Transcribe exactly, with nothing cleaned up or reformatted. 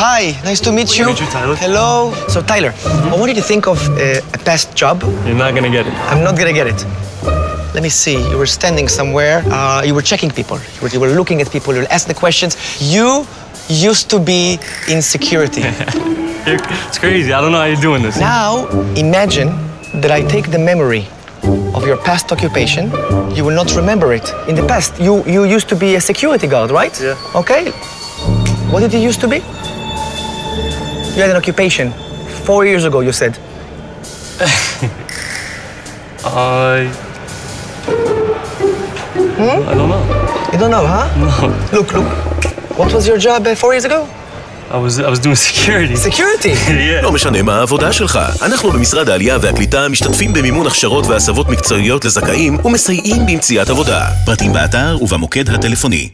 hi. Nice to meet you. Meet you, Tyler. Hello. So, Tyler, mm-hmm. I want you to think of uh, a past job. You're not gonna get it. I'm not gonna get it. Let me see. You were standing somewhere. Uh, you were checking people. You were, you were looking at people. You were asking the questions. You used to be in security. It's crazy. I don't know how you're doing this. Now, imagine that I take the memory of your past occupation. You will not remember it. In the past, you, you used to be a security guard, right? Yeah. Okay. What did you used to be? You had an occupation. Four years ago, you said. I... Hmm? I don't know. You don't know, huh? No. Look, look. What was your job uh, four years ago? I was, I was doing security. Security? Yeah. לא משנה מה העבודה שלך. אנחנו במשרד העלייה והקליטה משתתפים במימון הכשרות והסבות מקצועיות לזכאים ומסייעים במציאת עבודה. פרטים באתר ובמוקד הטלפוני.